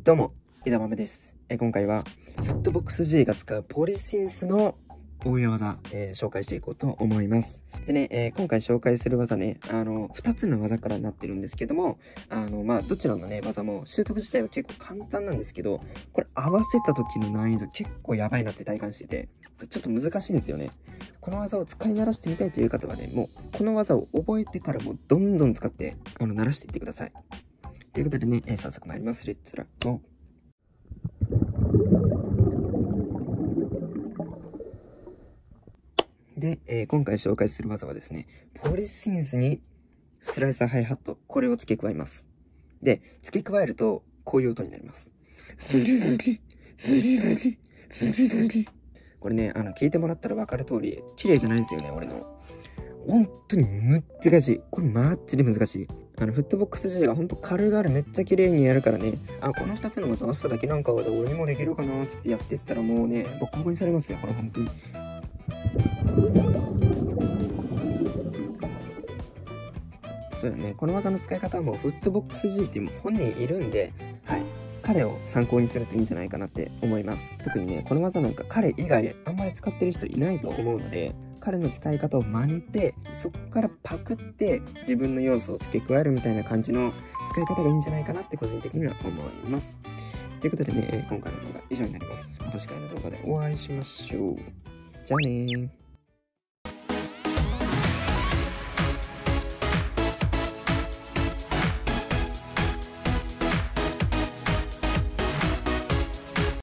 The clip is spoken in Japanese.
どうも、枝豆です。今回は、フットボックス G が使うポリシンスの応用技、紹介していこうと思います。でね、今回紹介する技ね、2つの技からなってるんですけども、どちらのね、技も習得自体は結構簡単なんですけど、これ合わせた時の難易度結構やばいなって体感してて、ちょっと難しいんですよね。この技を使い慣らしてみたいという方はね、もう、この技を覚えてからもうどんどん使って、慣らしていってください。ということでね、早速参ります。レッツラゴー。で、今回紹介する技はですね、ポリシンスにスライサーハイハット、これを付け加えます。で、付け加えると、こういう音になります。これね、聞いてもらったら分かる通り、綺麗じゃないんですよね、俺の。本当に難しい。これマッチで難しい。フットボックス G が本当軽々めっちゃ綺麗にやるからね、この2つの技合わせただけなんかは俺にもできるかなーつってやってったらもうね、ボコボコにされますよ、これ本当に。そうだね、この技の使い方はもうフットボックス G っていう本人いるんで、はい、彼を参考にするといいんじゃないかなって思います。特にね、この技なんか彼以外あんまり使ってる人いないと思うので、彼の使い方を真似て、そこからパクって自分の要素を付け加えるみたいな感じの使い方がいいんじゃないかなって個人的には思います。ということでね、今回の動画以上になります。また次回の動画でお会いしましょう。じゃあねー。